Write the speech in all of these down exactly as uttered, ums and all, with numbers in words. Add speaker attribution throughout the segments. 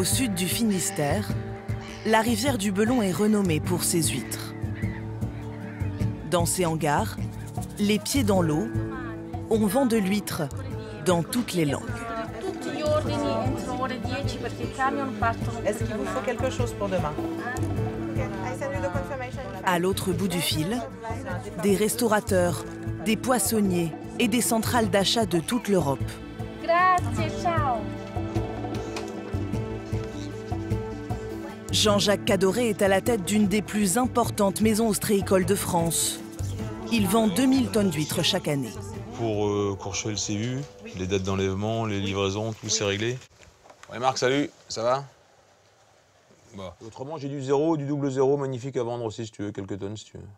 Speaker 1: Au sud du Finistère, la rivière du Belon est renommée pour ses huîtres. Dans ses hangars, les pieds dans l'eau, on vend de l'huître dans toutes les langues.
Speaker 2: Est-ce qu'il vous faut quelque chose pour demain?
Speaker 1: À l'autre bout du fil, des restaurateurs, des poissonniers et des centrales d'achat de toute l'Europe. Jean-Jacques Cadoré est à la tête d'une des plus importantes maisons ostréicoles de France. Il vend deux mille tonnes d'huîtres chaque année.
Speaker 3: Pour euh, Courchevel-C U, les dates d'enlèvement, les livraisons, tout c'est réglé. Ouais Marc, salut, ça va? Bah. Autrement, j'ai du zéro, du double zéro magnifique à vendre aussi si tu veux, quelques tonnes si tu veux.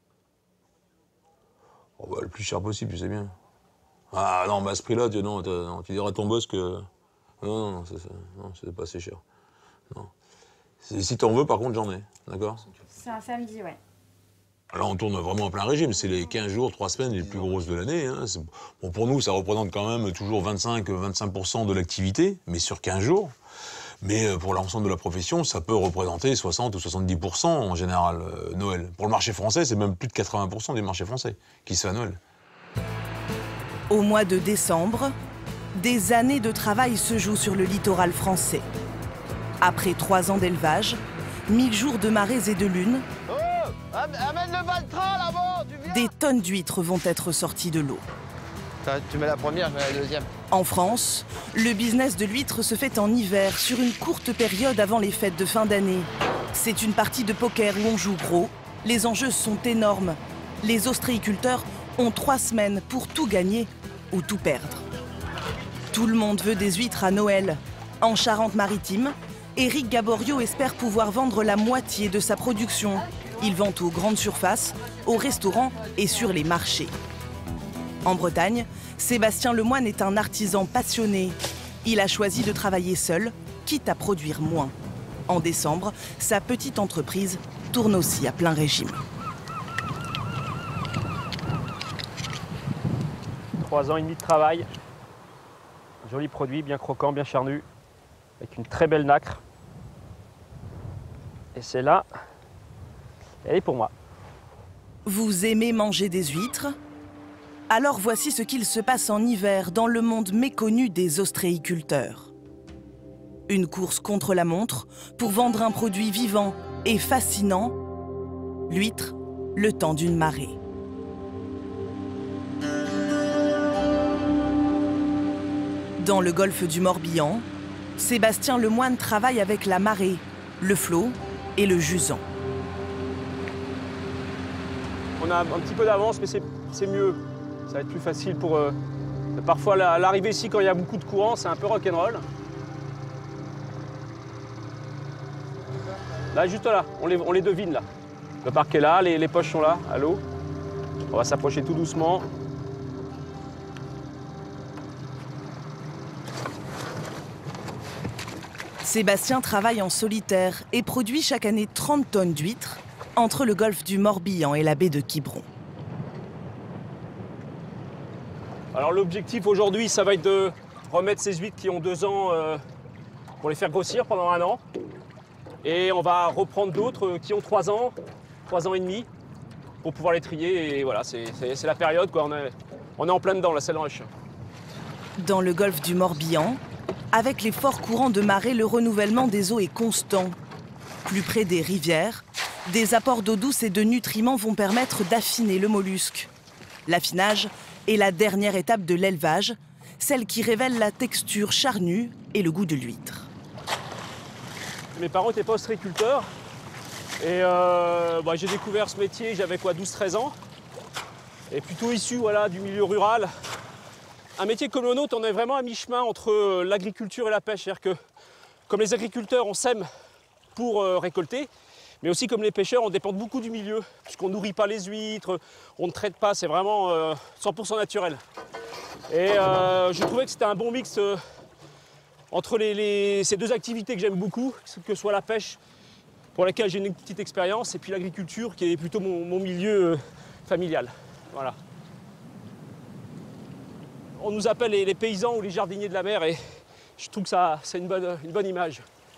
Speaker 3: Oh, bah, le plus cher possible, tu sais bien. Ah non, bah à ce prix-là, tu, non, non, tu diras à ton boss que... Non, non, non, c'est pas assez cher. Non. Si t'en veux, par contre, j'en ai, d'accord?
Speaker 4: C'est un samedi, ouais.
Speaker 3: Là, on tourne vraiment en plein régime. C'est les quinze jours, trois semaines les plus grosses de l'année. Hein. Bon, pour nous, ça représente quand même toujours vingt-cinq à vingt-cinq pour cent de l'activité, mais sur quinze jours. Mais pour l'ensemble de la profession, ça peut représenter soixante ou soixante-dix pour cent en général, euh, Noël. Pour le marché français, c'est même plus de quatre-vingts pour cent du marché français qui se fait à Noël.
Speaker 1: Au mois de décembre, des années de travail se jouent sur le littoral français. Après trois ans d'élevage, mille jours de marées et de lunes,
Speaker 5: oh, amène le baltrin là-bas,
Speaker 1: des tonnes d'huîtres vont être sorties de l'eau.
Speaker 5: Tu mets la première, je mets la deuxième.
Speaker 1: En France, le business de l'huître se fait en hiver, sur une courte période avant les fêtes de fin d'année. C'est une partie de poker où on joue gros. Les enjeux sont énormes. Les ostréiculteurs ont trois semaines pour tout gagner ou tout perdre. Tout le monde veut des huîtres à Noël. En Charente-Maritime, Éric Gaborio espère pouvoir vendre la moitié de sa production. Il vend aux grandes surfaces, aux restaurants et sur les marchés. En Bretagne, Sébastien Lemoine est un artisan passionné. Il a choisi de travailler seul, quitte à produire moins. En décembre, sa petite entreprise tourne aussi à plein régime.
Speaker 6: Trois ans et demi de travail. Un joli produit, bien croquant, bien charnu, avec une très belle nacre. Et c'est là, elle est pour moi.
Speaker 1: Vous aimez manger des huîtres? Alors voici ce qu'il se passe en hiver dans le monde méconnu des ostréiculteurs. Une course contre la montre pour vendre un produit vivant et fascinant, l'huître, le temps d'une marée. Dans le golfe du Morbihan, Sébastien Lemoine travaille avec la marée, le flot et le jusant.
Speaker 6: On a un petit peu d'avance, mais c'est mieux. Ça va être plus facile pour... Euh, parfois, l'arrivée ici, quand il y a beaucoup de courant, c'est un peu rock'n'roll. Là, juste là, on les, on les devine, là. Le parc est là, les, les poches sont là, à l'eau. On va s'approcher tout doucement.
Speaker 1: Sébastien travaille en solitaire et produit chaque année trente tonnes d'huîtres entre le golfe du Morbihan et la baie de Quiberon.
Speaker 6: Alors l'objectif aujourd'hui, ça va être de remettre ces huîtres qui ont deux ans euh, pour les faire grossir pendant un an. Et on va reprendre d'autres qui ont trois ans, trois ans et demi, pour pouvoir les trier. Et voilà, c'est la période, quoi. On est, on est en plein dedans, là, c'est le rush.
Speaker 1: Dans le golfe du Morbihan, avec les forts courants de marée, le renouvellement des eaux est constant. Plus près des rivières, des apports d'eau douce et de nutriments vont permettre d'affiner le mollusque. L'affinage est la dernière étape de l'élevage, celle qui révèle la texture charnue et le goût de l'huître.
Speaker 6: Mes parents n'étaient pas ostréiculteurs et euh, bah, j'ai découvert ce métier, j'avais quoi, douze treize ans. Et plutôt issu voilà, du milieu rural. Un métier comme le nôtre, on est vraiment à mi-chemin entre l'agriculture et la pêche. C'est-à-dire que comme les agriculteurs, on sème pour euh, récolter, mais aussi comme les pêcheurs, on dépend beaucoup du milieu, puisqu'on ne nourrit pas les huîtres, on ne traite pas, c'est vraiment euh, cent pour cent naturel. Et euh, je trouvais que c'était un bon mix euh, entre les, les, ces deux activités que j'aime beaucoup, que ce soit la pêche, pour laquelle j'ai une petite expérience, et puis l'agriculture, qui est plutôt mon, mon milieu euh, familial. Voilà. On nous appelle les, les paysans ou les jardiniers de la mer, et je trouve que ça, c'est une bonne, une bonne image.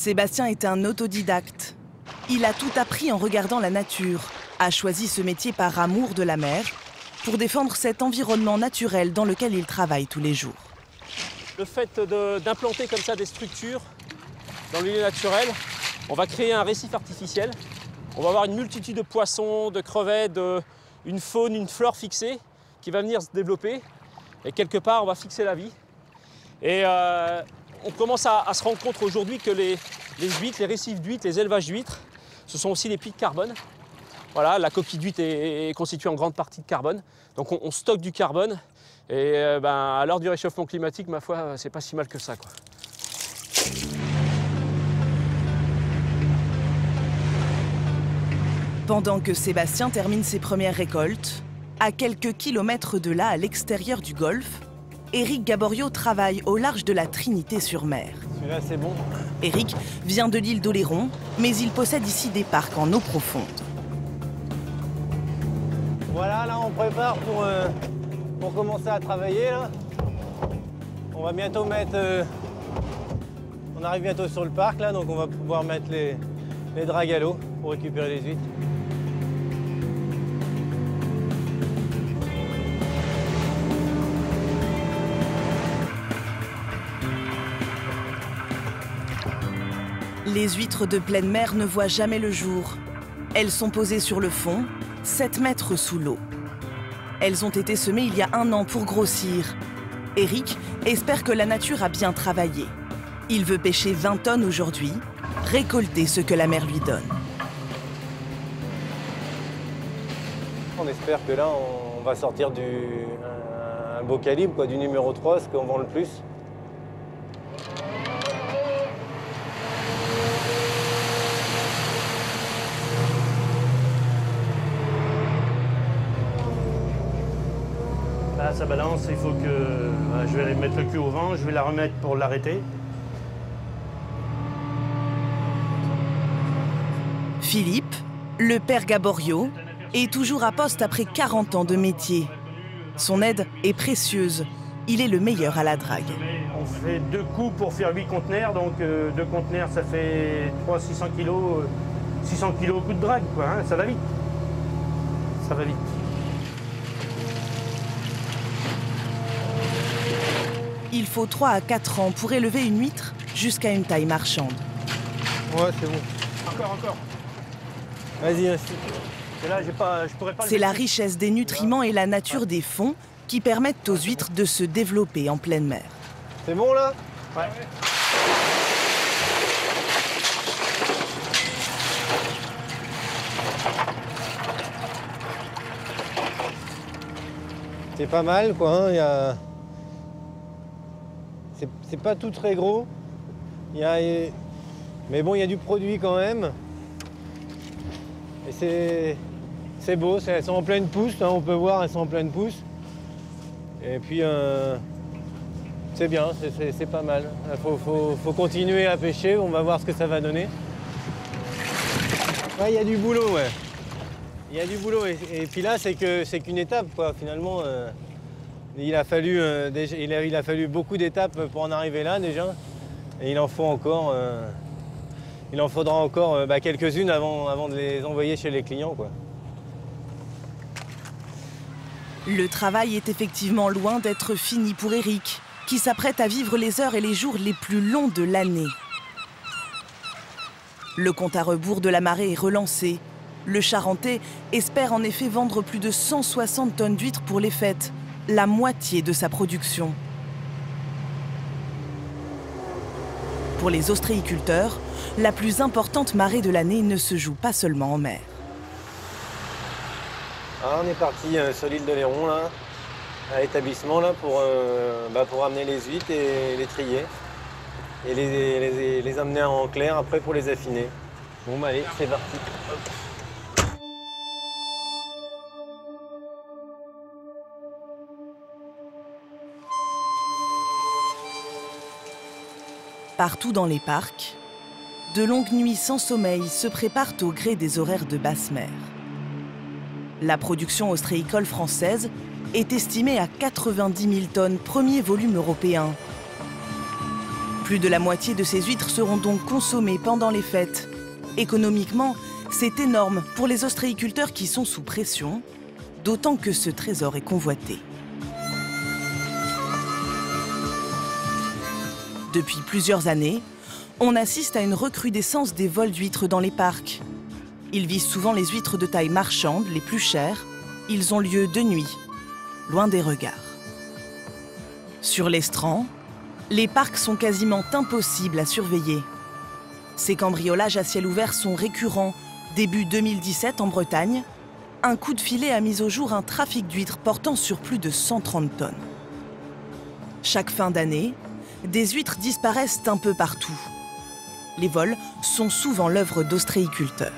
Speaker 1: Sébastien est un autodidacte. Il a tout appris en regardant la nature, a choisi ce métier par amour de la mer, pour défendre cet environnement naturel dans lequel il travaille tous les jours.
Speaker 6: Le fait d'implanter comme ça des structures dans le milieu naturel, on va créer un récif artificiel. On va avoir une multitude de poissons, de crevettes, de, une faune, une flore fixée qui va venir se développer. Et quelque part, on va fixer la vie. Et euh, on commence à, à se rendre compte aujourd'hui que les, les huîtres, les récifs d'huîtres, les élevages d'huîtres, ce sont aussi des puits de carbone. Voilà, la coquille d'huître est, est constituée en grande partie de carbone. Donc on, on stocke du carbone. Et euh, ben, à l'heure du réchauffement climatique, ma foi, c'est pas si mal que ça, quoi.
Speaker 1: Pendant que Sébastien termine ses premières récoltes, à quelques kilomètres de là, à l'extérieur du golfe, Éric Gaborio travaille au large de la Trinité-sur-Mer.
Speaker 5: Celui-là, c'est bon.
Speaker 1: Éric vient de l'île d'Oléron, mais il possède ici des parcs en eau profonde.
Speaker 5: Voilà, là, on prépare pour, euh, pour commencer à travailler. Là. On va bientôt mettre... Euh, on arrive bientôt sur le parc, là, donc on va pouvoir mettre les, les dragues à l'eau pour récupérer les huîtres.
Speaker 1: Les huîtres de pleine mer ne voient jamais le jour. Elles sont posées sur le fond, sept mètres sous l'eau. Elles ont été semées il y a un an pour grossir. Éric espère que la nature a bien travaillé. Il veut pêcher vingt tonnes aujourd'hui, récolter ce que la mer lui donne.
Speaker 5: On espère que là, on va sortir du, un, un beau calibre, quoi, du numéro trois, ce qu'on vend le plus.
Speaker 4: Là, ça balance, il faut que... Voilà, je vais mettre le cul au vent, je vais la remettre pour l'arrêter.
Speaker 1: Philippe, le père Gaborio, est toujours à poste après quarante ans de métier. Son aide est précieuse. Il est le meilleur à la drague.
Speaker 4: On fait deux coups pour faire huit conteneurs, donc euh, deux conteneurs, ça fait trois à six cents kilos, six cents kilos au coup de drague, quoi, hein, ça va vite. Ça va vite.
Speaker 1: Il faut trois à quatre ans pour élever une huître jusqu'à une taille marchande.
Speaker 5: Ouais, c'est bon.
Speaker 4: Encore, encore.
Speaker 5: Vas-y, vas-y.
Speaker 4: Et là, j'ai pas, je pourrais pas le
Speaker 1: C'est la
Speaker 4: laisser.
Speaker 1: richesse des nutriments et la nature des fonds qui permettent aux huîtres de se développer en pleine mer.
Speaker 5: C'est bon, là?
Speaker 4: Ouais.
Speaker 5: C'est pas mal, quoi. Hein. Il y a... C'est pas tout très gros. Il y a... Mais bon, il y a du produit quand même. Et c'est... C'est beau, elles sont en pleine pousse, hein, on peut voir, elles sont en pleine pousse. Et puis, euh... c'est bien, c'est pas mal. Il faut, faut, faut continuer à pêcher, on va voir ce que ça va donner. Ouais, il y a du boulot, ouais. Il y a du boulot. Et, et puis là, c'est que c'est qu'une étape, quoi, finalement. Euh... Il a fallu, euh, déjà, il, a, il a fallu beaucoup d'étapes pour en arriver là déjà, et il en faut encore, euh, il en faudra encore euh, bah, quelques-unes avant, avant de les envoyer chez les clients, quoi.
Speaker 1: Le travail est effectivement loin d'être fini pour Éric, qui s'apprête à vivre les heures et les jours les plus longs de l'année. Le compte à rebours de la marée est relancé. Le Charentais espère en effet vendre plus de cent soixante tonnes d'huîtres pour les fêtes, la moitié de sa production. Pour les ostréiculteurs, la plus importante marée de l'année ne se joue pas seulement en mer.
Speaker 5: Ah, on est parti euh, sur l'île d'Oléron, là, à l'établissement, là, pour, euh, bah, pour amener les huîtres et les trier. Et les, les, les amener en clair après pour les affiner. Bon, bah allez, c'est parti. Hop.
Speaker 1: Partout dans les parcs, de longues nuits sans sommeil se préparent au gré des horaires de basse mer. La production ostréicole française est estimée à quatre-vingt-dix mille tonnes, premier volume européen. Plus de la moitié de ces huîtres seront donc consommées pendant les fêtes. Économiquement, c'est énorme pour les ostréiculteurs qui sont sous pression, d'autant que ce trésor est convoité. Depuis plusieurs années, on assiste à une recrudescence des vols d'huîtres dans les parcs. Ils visent souvent les huîtres de taille marchande, les plus chères. Ils ont lieu de nuit, loin des regards. Sur l'estran, les parcs sont quasiment impossibles à surveiller. Ces cambriolages à ciel ouvert sont récurrents. Début deux mille dix-sept en Bretagne, un coup de filet a mis au jour un trafic d'huîtres portant sur plus de cent trente tonnes. Chaque fin d'année, des huîtres disparaissent un peu partout. Les vols sont souvent l'œuvre d'ostréiculteurs.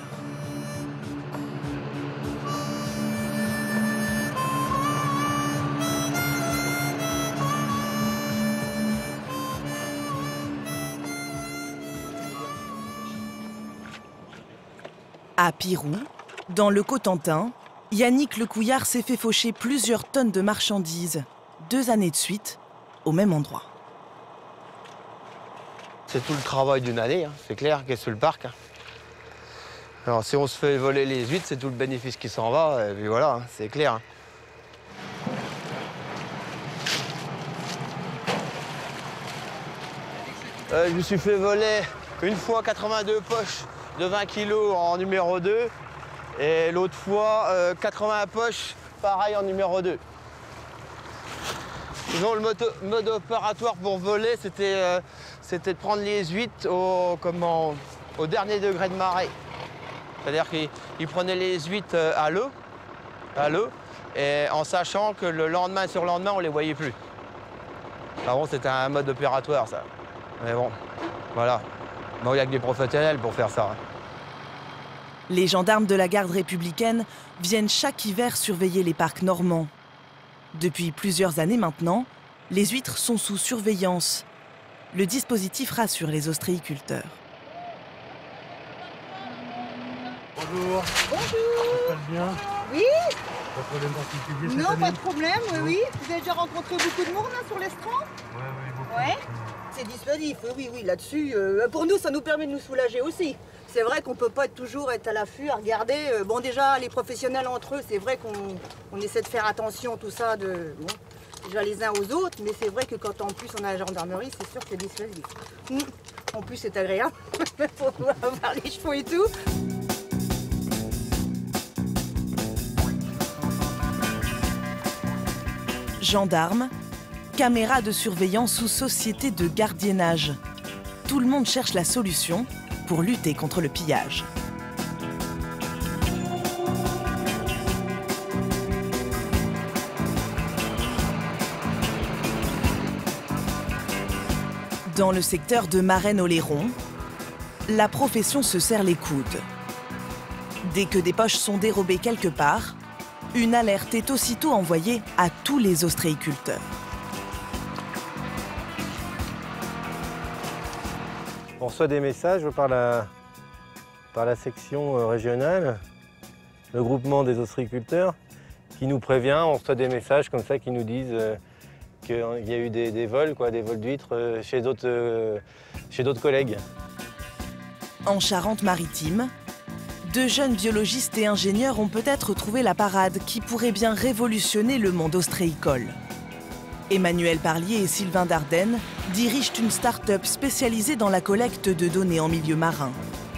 Speaker 1: À Pirou, dans le Cotentin, Yannick Lecouillard s'est fait faucher plusieurs tonnes de marchandises, deux années de suite, au même endroit.
Speaker 7: C'est tout le travail d'une année, hein, c'est clair, qui est sur le parc. Hein. Alors si on se fait voler les huîtres, c'est tout le bénéfice qui s'en va, et puis voilà, hein, c'est clair. Hein. Euh, je me suis fait voler une fois quatre-vingt-deux poches de vingt kilos en numéro deux, et l'autre fois euh, quatre-vingts poches, pareil en numéro deux. Disons, le mode, mode opératoire pour voler, c'était euh, de prendre les huîtres au, comment, au dernier degré de marée. C'est-à-dire qu'ils prenaient les huîtres à l'eau, à l'eau, et en sachant que le lendemain sur le lendemain, on ne les voyait plus. Par contre, c'était un mode opératoire, ça. Mais bon, voilà. Bon, il n'y a que des professionnels pour faire ça.
Speaker 1: Les gendarmes de la garde républicaine viennent chaque hiver surveiller les parcs normands. Depuis plusieurs années maintenant, les huîtres sont sous surveillance. Le dispositif rassure les ostréiculteurs.
Speaker 4: Bonjour.
Speaker 8: Bonjour.
Speaker 4: Ça se passe bien?
Speaker 8: Oui.
Speaker 4: Pas de problème particulier cette
Speaker 8: Non,
Speaker 4: année?
Speaker 8: pas de problème, oui, oui. Vous avez déjà rencontré beaucoup de monde là, sur l'estran?
Speaker 4: Ouais, oui, beaucoup.
Speaker 8: Ouais. C'est dissuasif, oui, oui, oui. Là-dessus, euh, pour nous, ça nous permet de nous soulager aussi. C'est vrai qu'on ne peut pas toujours être à l'affût, à regarder. Euh, bon, déjà, les professionnels entre eux, c'est vrai qu'on on essaie de faire attention, tout ça, de, bon, déjà les uns aux autres. Mais c'est vrai que quand en plus on a la gendarmerie, c'est sûr que c'est dissuasif. Mmh. En plus, c'est agréable pour pouvoir avoir les chevaux et tout.
Speaker 1: Gendarmes, caméras de surveillance ou sociétés de gardiennage. Tout le monde cherche la solution pour lutter contre le pillage. Dans le secteur de Marennes-Oléron, la profession se serre les coudes. Dès que des poches sont dérobées quelque part, une alerte est aussitôt envoyée à tous les ostréiculteurs.
Speaker 5: On reçoit des messages par la, par la section régionale, le groupement des ostréiculteurs, qui nous prévient. On reçoit des messages comme ça qui nous disent euh, qu'il y a eu des, des vols, quoi, des vols d'huîtres euh, chez d'autres euh, chez d'autres collègues.
Speaker 1: En Charente-Maritime, deux jeunes biologistes et ingénieurs ont peut-être trouvé la parade qui pourrait bien révolutionner le monde ostréicole. Emmanuel Parlier et Sylvain Dardenne dirigent une start-up spécialisée dans la collecte de données en milieu marin.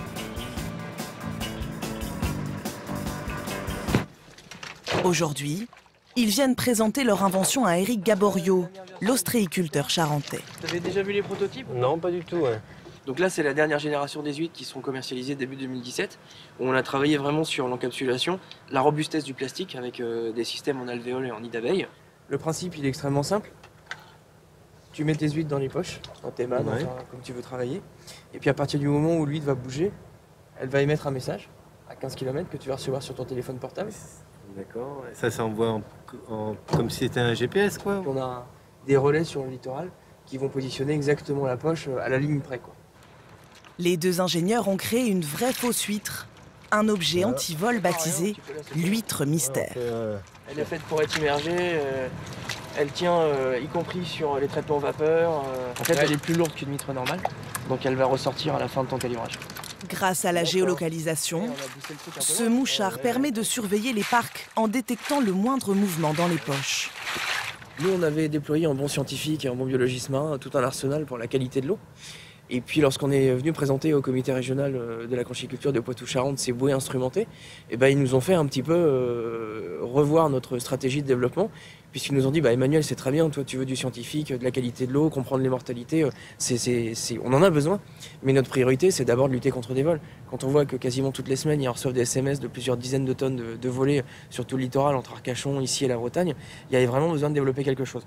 Speaker 1: Aujourd'hui, ils viennent présenter leur invention à Éric Gaborio, l'ostréiculteur charentais.
Speaker 9: Vous avez déjà vu les prototypes?
Speaker 5: Non, pas du tout. Ouais.
Speaker 9: Donc là, c'est la dernière génération des huîtres qui sont commercialisées début deux mille dix-sept. Où on a travaillé vraiment sur l'encapsulation, la robustesse du plastique avec euh, des systèmes en alvéole et en nid d'abeille. Le principe, il est extrêmement simple. Tu mets tes huîtres dans les poches, dans tes mains,
Speaker 5: Ouais.
Speaker 9: dans, comme tu veux travailler. Et puis à partir du moment où l'huître va bouger, elle va émettre un message à quinze kilomètres que tu vas recevoir sur ton téléphone portable.
Speaker 5: D'accord. Ça s'envoie en, en, comme si c'était un G P S, quoi.
Speaker 9: Puis on a des relais sur le littoral qui vont positionner exactement la poche à la ligne près, quoi.
Speaker 1: Les deux ingénieurs ont créé une vraie fausse huître. un objet anti-vol baptisé l'huître mystère.
Speaker 9: Elle est faite pour être immergée, euh, elle tient euh, y compris sur les traitements vapeur. Euh, en fait, elle est plus lourde qu'une huître normale, donc elle va ressortir à la fin de ton calibrage.
Speaker 1: Grâce à la géolocalisation, ce mouchard permet de surveiller les parcs en détectant le moindre mouvement dans les poches.
Speaker 9: Nous, on avait déployé un bon scientifique et un bon biologiste marin tout un arsenal pour la qualité de l'eau. Et puis lorsqu'on est venu présenter au comité régional de la conchyliculture de Poitou-Charentes ces bouées instrumentées, eh ben, ils nous ont fait un petit peu euh, revoir notre stratégie de développement, puisqu'ils nous ont dit bah, « Emmanuel, c'est très bien, toi tu veux du scientifique, de la qualité de l'eau, comprendre les mortalités, c'est, c'est, c'est... on en a besoin, mais notre priorité c'est d'abord de lutter contre des vols. » Quand on voit que quasiment toutes les semaines, ils reçoivent des S M S de plusieurs dizaines de tonnes de, de volets sur tout le littoral, entre Arcachon, ici et la Bretagne, il y avait vraiment besoin de développer quelque chose.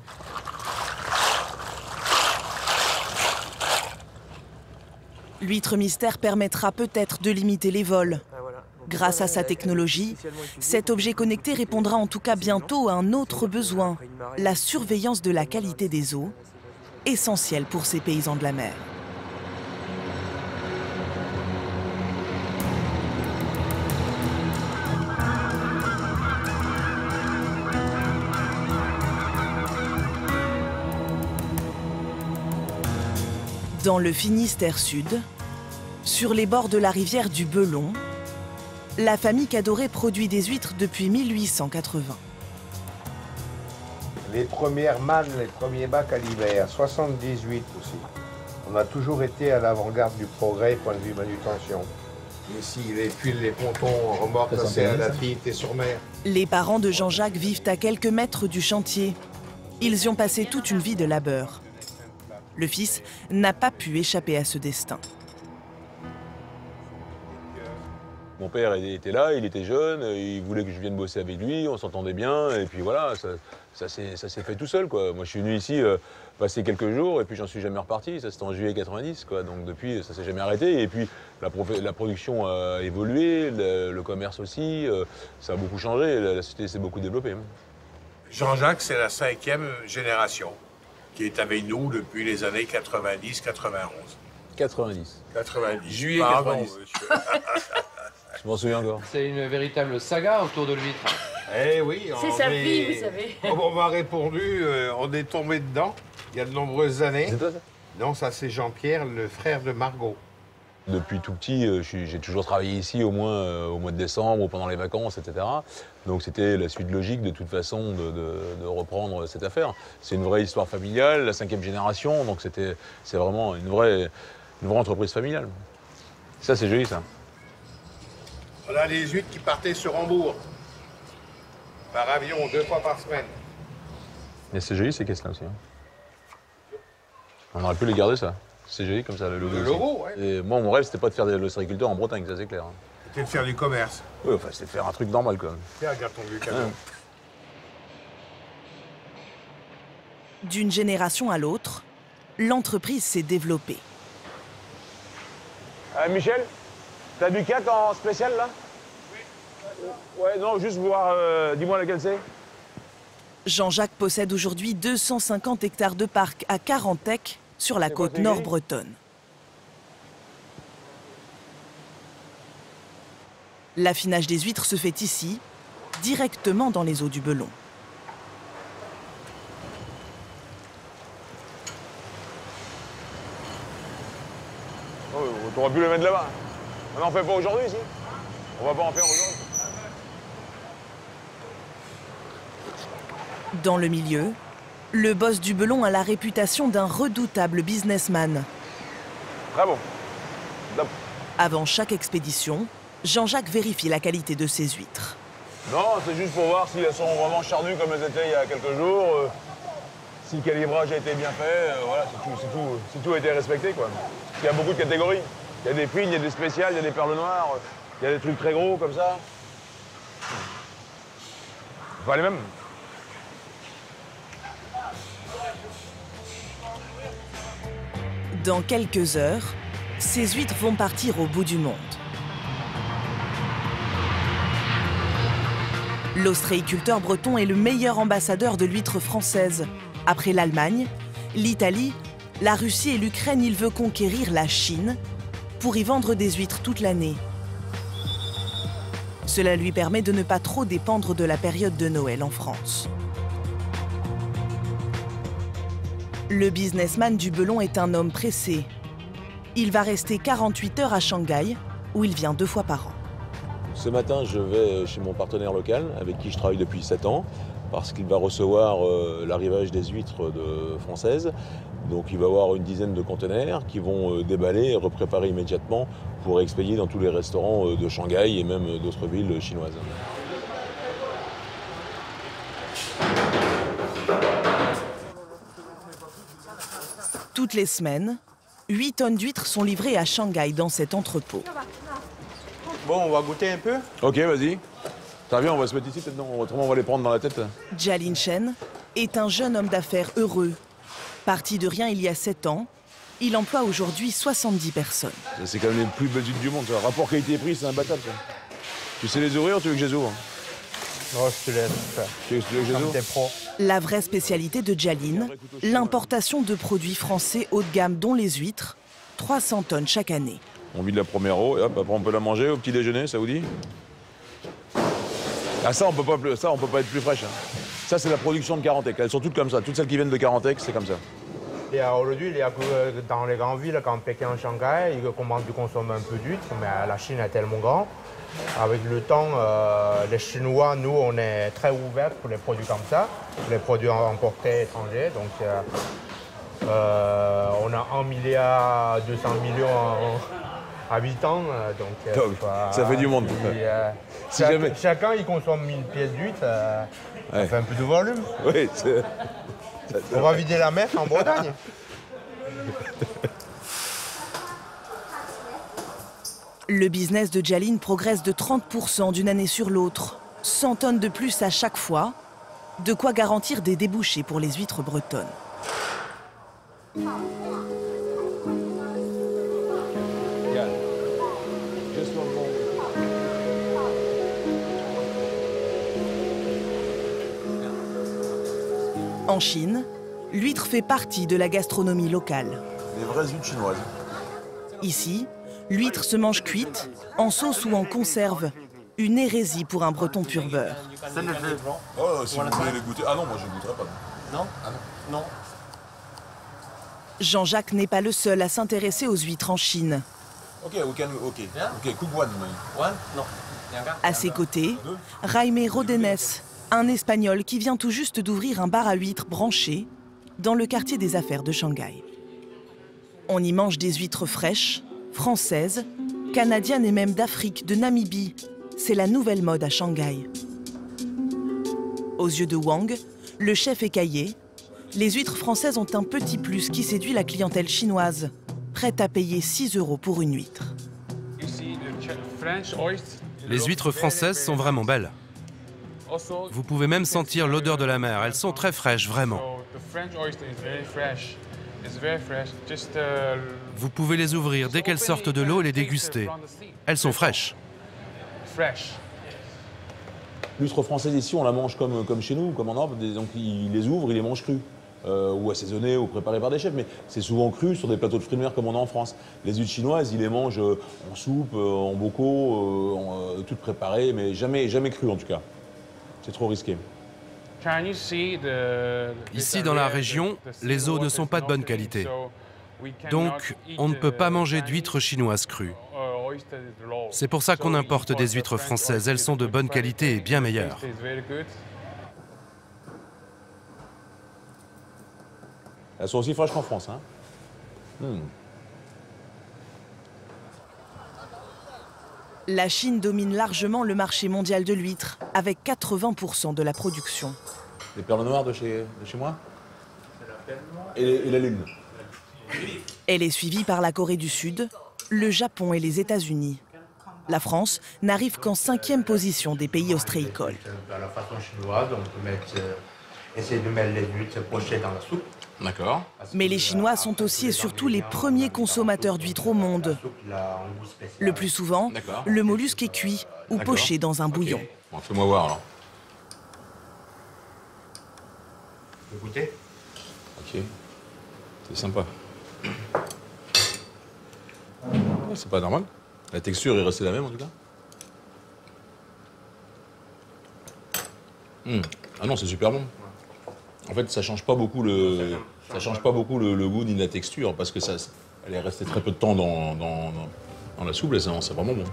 Speaker 1: L'huître mystère permettra peut-être de limiter les vols. Grâce à sa technologie, cet objet connecté répondra en tout cas bientôt à un autre besoin, la surveillance de la qualité des eaux, essentielle pour ces paysans de la mer. Dans le Finistère Sud, sur les bords de la rivière du Belon, la famille Cadoret produit des huîtres depuis mille huit cent quatre-vingts.
Speaker 10: Les premières mannes, les premiers bacs à l'hiver, soixante-dix-huit aussi. On a toujours été à l'avant-garde du progrès, point de vue manutention. Ici, les tuiles, les pontons, remorques, c'est à la Trinité-sur-Mer.
Speaker 1: Les parents de Jean-Jacques vivent à quelques mètres du chantier. Ils y ont passé toute une vie de labeur. Le fils n'a pas pu échapper à ce destin.
Speaker 3: Mon père était là, il était jeune, il voulait que je vienne bosser avec lui, on s'entendait bien, et puis voilà, ça, ça s'est fait tout seul, quoi. Moi, je suis venu ici euh, passer quelques jours, et puis j'en suis jamais reparti. Ça, c'était en juillet quatre-vingt-dix, quoi. Donc depuis, ça s'est jamais arrêté. Et puis, la, la production a évolué, le, le commerce aussi, euh, ça a beaucoup changé, la, la société s'est beaucoup développée.
Speaker 10: Jean-Jacques, c'est la cinquième génération qui est avec nous depuis les années quatre-vingt-dix quatre-vingt-onze.
Speaker 3: quatre-vingt-dix.
Speaker 10: quatre-vingt-dix.
Speaker 3: Juillet
Speaker 10: Pardon,
Speaker 3: quatre-vingt-dix. Je m'en souviens encore.
Speaker 11: C'est une véritable saga autour de l'huître.
Speaker 10: Eh oui.
Speaker 12: C'est sa vie, vous savez.
Speaker 10: On m'a répondu, euh, on est tombé dedans il y a de nombreuses années.
Speaker 3: C'est toi, ça?
Speaker 10: Non, ça c'est Jean-Pierre, le frère de Margot.
Speaker 3: Depuis tout petit, euh, j'ai toujours travaillé ici au moins euh, au mois de décembre ou pendant les vacances, et cetera. Donc c'était la suite logique de toute façon de, de, de reprendre cette affaire. C'est une vraie histoire familiale, la cinquième génération, donc c'était c'est vraiment une vraie, une vraie entreprise familiale. Ça c'est joli ça.
Speaker 10: Voilà les huîtres qui partaient sur Hambourg. Par avion, deux fois par semaine.
Speaker 3: Mais c'est joli ces caisses-là aussi. Hein. On aurait pu les garder ça. C'est joli comme ça, le logo.
Speaker 10: Le logo, ouais.
Speaker 3: Et moi, mon rêve, c'était pas de faire de l'ostréiculteur en Bretagne, ça c'est clair.
Speaker 10: C'était de faire du commerce.
Speaker 3: Oui, enfin, c'était de faire un truc normal quand même.
Speaker 10: Tiens, regarde ton vieux camion.
Speaker 3: Ouais.
Speaker 1: D'une génération à l'autre, l'entreprise s'est développée.
Speaker 3: Euh, Michel, t'as du cat en spécial là? Oui. Ouais, non, juste voir, euh, dis-moi laquelle c'est.
Speaker 1: Jean-Jacques possède aujourd'hui deux cent cinquante hectares de parc à Carantec, sur la côte nord bretonne. L'affinage des huîtres se fait ici, directement dans les eaux du Belon.
Speaker 3: Oh, t'aurais pu le mettre là-bas. On n'en fait pas aujourd'hui ici. On va pas en faire aujourd'hui.
Speaker 1: Dans le milieu, le boss du Belon a la réputation d'un redoutable businessman.
Speaker 3: Bravo.
Speaker 1: Avant chaque expédition, Jean-Jacques vérifie la qualité de ses huîtres.
Speaker 3: Non, c'est juste pour voir si elles sont vraiment charnues comme elles étaient il y a quelques jours, euh, si le calibrage a été bien fait, euh, voilà, si tout, si, tout, si tout a été respecté, quoi. Il y a beaucoup de catégories. Il y a des fines, il y a des spéciales, il y a des perles noires, il y a des trucs très gros comme ça. Enfin, les mêmes.
Speaker 1: Dans quelques heures, ces huîtres vont partir au bout du monde. L'ostréiculteur breton est le meilleur ambassadeur de l'huître française. Après l'Allemagne, l'Italie, la Russie et l'Ukraine, il veut conquérir la Chine pour y vendre des huîtres toute l'année. Cela lui permet de ne pas trop dépendre de la période de Noël en France. Le businessman du Belon est un homme pressé. Il va rester quarante-huit heures à Shanghai, où il vient deux fois par an.
Speaker 3: Ce matin, je vais chez mon partenaire local, avec qui je travaille depuis sept ans, parce qu'il va recevoir euh, l'arrivage des huîtres de, françaises. Donc il va avoir une dizaine de conteneurs qui vont euh, déballer et repréparer immédiatement pour expédier dans tous les restaurants euh, de Shanghai et même euh, d'autres villes chinoises.
Speaker 1: Toutes les semaines, huit tonnes d'huîtres sont livrées à Shanghai dans cet entrepôt.
Speaker 7: Bon, on va goûter un peu.
Speaker 3: Ok, vas-y. Ça vient, on va se mettre ici, peut-être non, autrement on va les prendre dans la tête.
Speaker 1: Jialin Chen est un jeune homme d'affaires heureux. Parti de rien il y a sept ans, il emploie aujourd'hui soixante-dix personnes.
Speaker 3: C'est quand même les plus belles huîtres du monde. Ça. Rapport qualité-prix, c'est imbattable. Ça. Tu sais les ouvrir ou tu veux que je les ouvre?
Speaker 7: Non, je te laisse faire.
Speaker 3: Tu veux que je les ouvre?
Speaker 7: T'es pro.
Speaker 1: La vraie spécialité de Jialin, l'importation de produits français haut de gamme dont les huîtres, trois cents tonnes chaque année.
Speaker 3: On vide la première eau et hop, après on peut la manger au petit déjeuner, ça vous dit? Ah ça on peut pas, ça on peut pas être plus fraîche. Hein. Ça c'est la production de Carantec. Elles sont toutes comme ça. Toutes celles qui viennent de Carantec, c'est comme ça.
Speaker 12: Et aujourd'hui, il y a que dans les grandes villes, comme Pékin, Shanghai, ils commencent à consommer un peu d'huîtres, mais la Chine est tellement grande. Avec le temps, euh, les Chinois, nous, on est très ouverts pour les produits comme ça, pour les produits importés étrangers. Donc, euh, euh, on a un milliard deux cents millions habitants. Donc, euh,
Speaker 3: donc
Speaker 12: soit,
Speaker 3: ça fait du monde.
Speaker 12: Si, euh,
Speaker 3: si
Speaker 12: chaque,
Speaker 3: jamais...
Speaker 12: Chacun, il consomme mille pièces d'huîtres, euh,
Speaker 3: ouais.
Speaker 12: Ça fait un peu de volume.
Speaker 3: Oui,
Speaker 12: on va vider la mer en Bretagne.
Speaker 1: Le business de Jialin progresse de trente pour cent d'une année sur l'autre. cent tonnes de plus à chaque fois. De quoi garantir des débouchés pour les huîtres bretonnes. En Chine, l'huître fait partie de la gastronomie locale.
Speaker 3: Les vraies huîtres chinoises.
Speaker 1: Ici, l'huître se mange cuite, en sauce ou en conserve. Une hérésie pour un breton pur beurre.
Speaker 3: Oh, si vous voulez les goûter. Ah non, moi je ne goûterai pas.
Speaker 7: Non,
Speaker 3: ah non.
Speaker 7: Non.
Speaker 1: Jean-Jacques n'est pas le seul à s'intéresser aux huîtres en Chine.
Speaker 3: Ok, ok, ok. Ok, cook one.
Speaker 7: One? Non.
Speaker 1: À ses côtés, Jaime Rodenes, un Espagnol qui vient tout juste d'ouvrir un bar à huîtres branché dans le quartier des affaires de Shanghai. On y mange des huîtres fraîches, françaises, canadiennes et même d'Afrique, de Namibie. C'est la nouvelle mode à Shanghai. Aux yeux de Wang, le chef écaillé, les huîtres françaises ont un petit plus qui séduit la clientèle chinoise, prête à payer six euros pour une huître.
Speaker 13: Les huîtres françaises sont vraiment belles. Vous pouvez même sentir l'odeur de la mer. Elles sont très fraîches, vraiment. Vous pouvez les ouvrir dès qu'elles sortent de l'eau et les déguster. Elles sont fraîches.
Speaker 3: L'huître française ici, on la mange comme, comme chez nous, comme en Europe. Donc ils les ouvrent, ils les mangent crus. Euh, ou assaisonnés ou préparés par des chefs, mais c'est souvent cru sur des plateaux de fruits de mer comme on a en France. Les huîtres chinoises, ils les mangent en soupe, en bocaux, en, toutes préparées, mais jamais, jamais crues en tout cas. C'est trop risqué.
Speaker 13: Ici, dans la région, les eaux ne sont pas de bonne qualité. Donc, on ne peut pas manger d'huîtres chinoises crues. C'est pour ça qu'on importe des huîtres françaises. Elles sont de bonne qualité et bien meilleures.
Speaker 3: Elles sont aussi fraîches qu'en France. Hein. Hmm.
Speaker 1: La Chine domine largement le marché mondial de l'huître, avec quatre-vingts pour cent de la production.
Speaker 3: Les perles noires de chez, de chez moi et, et la lune.
Speaker 1: Elle est suivie par la Corée du Sud, le Japon et les États-Unis. La France n'arrive qu'en cinquième position des pays ostréicoles.
Speaker 12: À la façon chinoise, on peut mettre, euh, essayer de mettre les huîtres pochées dans la soupe.
Speaker 3: D'accord.
Speaker 1: Mais les Chinois sont aussi et surtout les premiers consommateurs d'huîtres au monde. Le plus souvent, le mollusque est cuit ou poché dans un bouillon.
Speaker 3: Okay. Bon, fais-moi voir alors.
Speaker 12: Vous goûtez?
Speaker 3: Ok. C'est sympa. C'est pas normal. La texture est restée la même en tout cas. Mmh. Ah non, c'est super bon. En fait, ça change pas beaucoup le, ça change pas beaucoup le, le goût ni la texture parce que ça, elle est restée très peu de temps dans, dans, dans la soupe et c'est vraiment bon.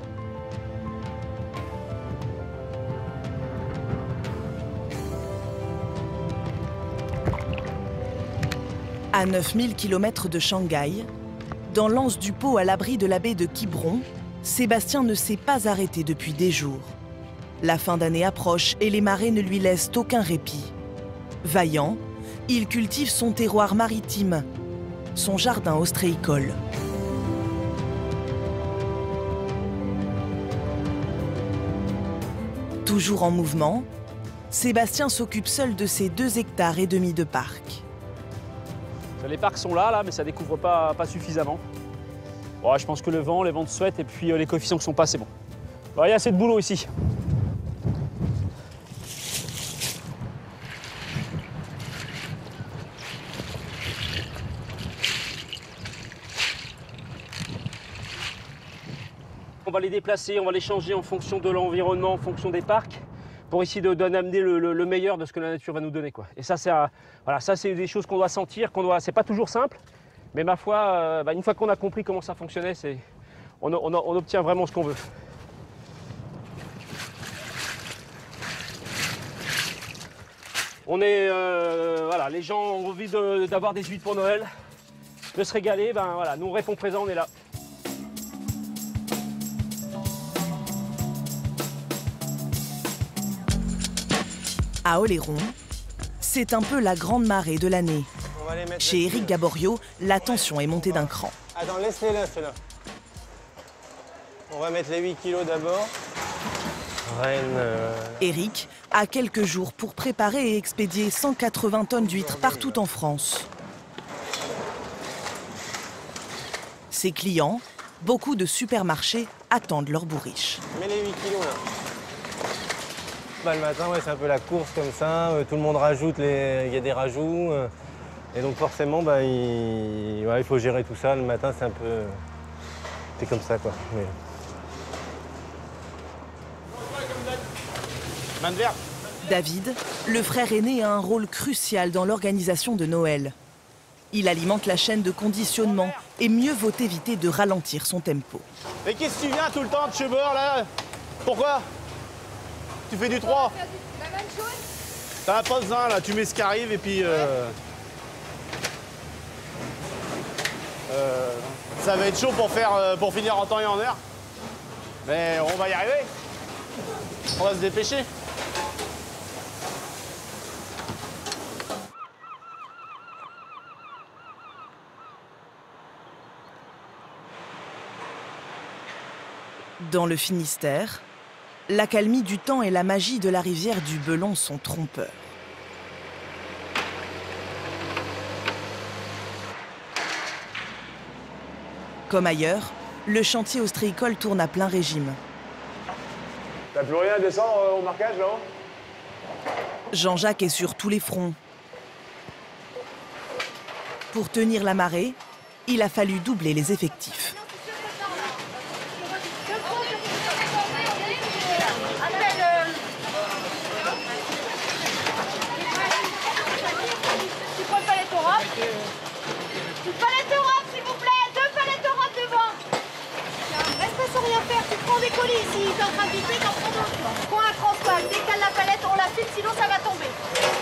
Speaker 1: À neuf mille kilomètres de Shanghai, dans l'anse du Pô à l'abri de la baie de Quiberon, Sébastien ne s'est pas arrêté depuis des jours. La fin d'année approche et les marées ne lui laissent aucun répit. Vaillant, il cultive son terroir maritime, son jardin ostréicole. Toujours en mouvement, Sébastien s'occupe seul de ses deux hectares et demi de parc.
Speaker 6: Les parcs sont là, là mais ça ne découvre pas, pas suffisamment. Bon, je pense que le vent, les vents de Souette et puis euh, les coefficients qui sont pas, c'est bon. Bon, il y a assez de boulot ici. On va les déplacer, on va les changer en fonction de l'environnement, en fonction des parcs, pour essayer de, d'amener le, le, le meilleur de ce que la nature va nous donner, quoi. Et ça, c'est voilà, ça, c'est des choses qu'on doit sentir, qu'on doit. C'est pas toujours simple, mais ma foi, euh, bah, une fois qu'on a compris comment ça fonctionnait, c'est, on, on, on obtient vraiment ce qu'on veut. On est, euh, voilà, les gens ont envie de, d'avoir des huîtres pour Noël, de se régaler, ben voilà, nous on répond présent, on est là.
Speaker 1: À Oléron, c'est un peu la grande marée de l'année. Chez Éric Gaborio, la tension est montée d'un cran.
Speaker 5: Attends, laisse-les là, ceux-là. On va mettre les huit kilos d'abord. Reine. Euh...
Speaker 1: Éric a quelques jours pour préparer et expédier cent quatre-vingts tonnes d'huîtres partout en France. Ses clients, beaucoup de supermarchés, attendent leur bourriche.
Speaker 5: Mets les huit kilos là. Bah, le matin, ouais, c'est un peu la course comme ça, euh, tout le monde rajoute, les... il y a des rajouts. Euh, et donc forcément, bah, il... Ouais, il faut gérer tout ça. Le matin, c'est un peu... C'est comme ça, quoi. Mais...
Speaker 1: David, le frère aîné, a un rôle crucial dans l'organisation de Noël. Il alimente la chaîne de conditionnement et mieux vaut éviter de ralentir son tempo.
Speaker 14: Et qu'est-ce que tu viens tout le temps de chez bord, là? Pourquoi? Tu fais du trois. La même chose. T'en as pas besoin, là. Tu mets ce qui arrive et puis... Euh... Euh... Ça va être chaud pour, faire, euh, pour finir en temps et en heure. Mais on va y arriver. On va se dépêcher.
Speaker 1: Dans le Finistère, l'accalmie du temps et la magie de la rivière du Belon sont trompeurs. Comme ailleurs, le chantier ostréicole tourne à plein régime.
Speaker 14: T'as plus rien à descendre euh, au marquage, là-haut?
Speaker 1: Jean-Jacques est sur tous les fronts. Pour tenir la marée, il a fallu doubler les effectifs.
Speaker 15: Une palette Europe, s'il vous plaît, deux palettes Europe devant. Reste pas sans rien faire, tu prends des colis ici, t'es en train de vider, t'en prends d'autres. Prends un transpac, décale la palette, on la file, sinon ça va tomber.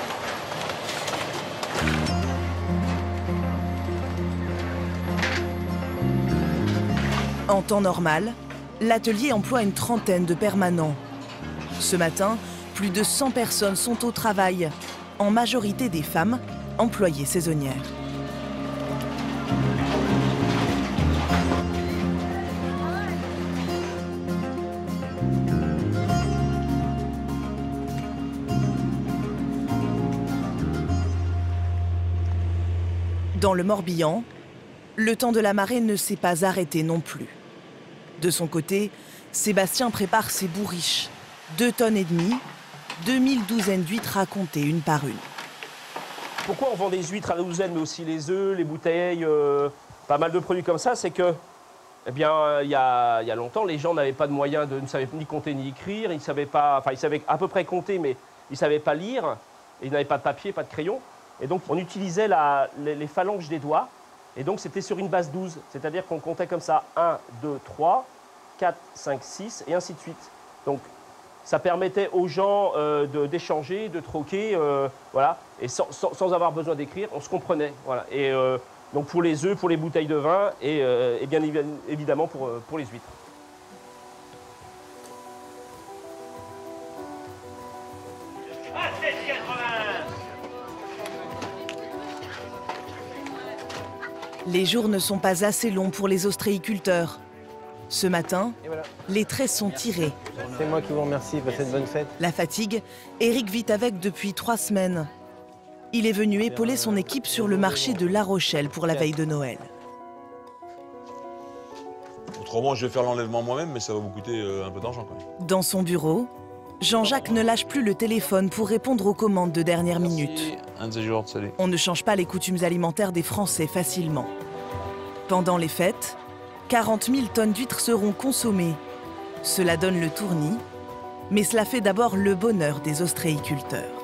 Speaker 1: En temps normal, l'atelier emploie une trentaine de permanents. Ce matin, plus de cent personnes sont au travail, en majorité des femmes, employées saisonnières. Dans le Morbihan, le temps de la marée ne s'est pas arrêté non plus. De son côté, Sébastien prépare ses bourriches, deux tonnes et demie, deux mille douzaines d'huîtres à compter une par une.
Speaker 6: Pourquoi on vend des huîtres à la douzaine, mais aussi les œufs, les bouteilles, euh, pas mal de produits comme ça, c'est que, eh bien, il y a, il y a longtemps, les gens n'avaient pas de moyens de, ne savaient ni compter ni écrire, ils savaient pas, enfin, ils savaient à peu près compter, mais ils ne savaient pas lire, et ils n'avaient pas de papier, pas de crayon. Et donc, on utilisait la, les, les phalanges des doigts. Et donc, c'était sur une base douze. C'est-à-dire qu'on comptait comme ça un, deux, trois, quatre, cinq, six, et ainsi de suite. Donc, ça permettait aux gens euh, d'échanger, de, de troquer, euh, voilà. Et sans, sans, sans avoir besoin d'écrire, on se comprenait. Voilà. Et euh, donc, pour les œufs, pour les bouteilles de vin, et, euh, et bien évidemment pour, pour les huîtres.
Speaker 1: Les jours ne sont pas assez longs pour les ostréiculteurs. Ce matin, voilà. Les traits sont tirés.
Speaker 5: C'est moi qui vous remercie, passez de bonnes fêtes.
Speaker 1: La fatigue, Eric vit avec depuis trois semaines. Il est venu épauler son équipe sur le marché de La Rochelle pour la veille de Noël.
Speaker 3: Autrement, je vais faire l'enlèvement moi-même, mais ça va vous coûter un peu d'argent quand même.
Speaker 1: Dans son bureau, Jean-Jacques ne lâche plus le téléphone pour répondre aux commandes de dernière minute.
Speaker 3: Un de ces jours, salut.
Speaker 1: On ne change pas les coutumes alimentaires des Français facilement. Pendant les fêtes, quarante mille tonnes d'huîtres seront consommées. Cela donne le tournis, mais cela fait d'abord le bonheur des ostréiculteurs.